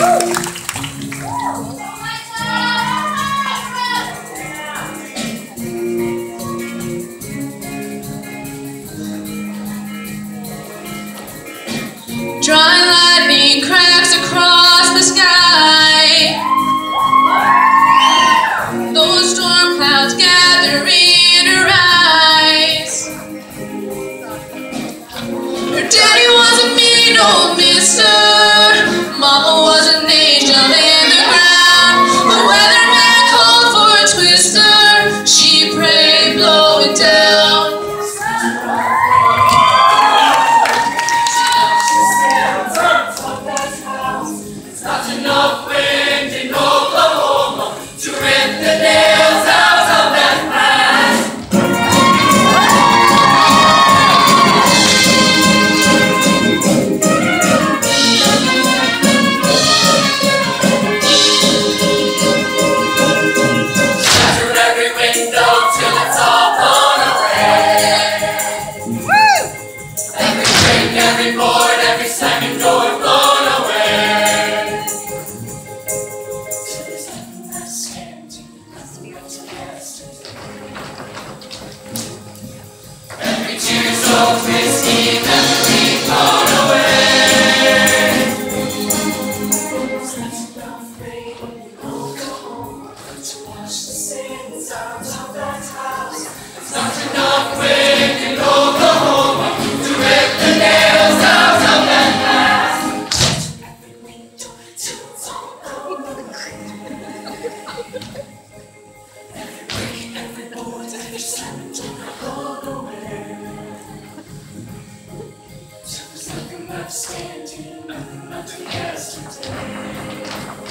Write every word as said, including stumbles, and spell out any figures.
Dry lightning cracks across the sky. Those storm clouds gather in her eyes. Her daddy was a mean old mister. Mama was an angel in the ground. The weatherman called for a twister. She prayed, blow it down. Enough wind in Oklahoma to rip the nails out of that past. Shattered every window till it's all blown away. Every break, every board, every slamming door blown away. Every tear so risky, memory blown away. There's not enough rain in Oklahoma to wash the sins out of that house. There's not enough wind in Oklahoma to rip the nails out of that past. Every window till it's all blown away. Every brick, every board, every slamming door blown away. Till there's nothing left standing, nothing left to yesterday.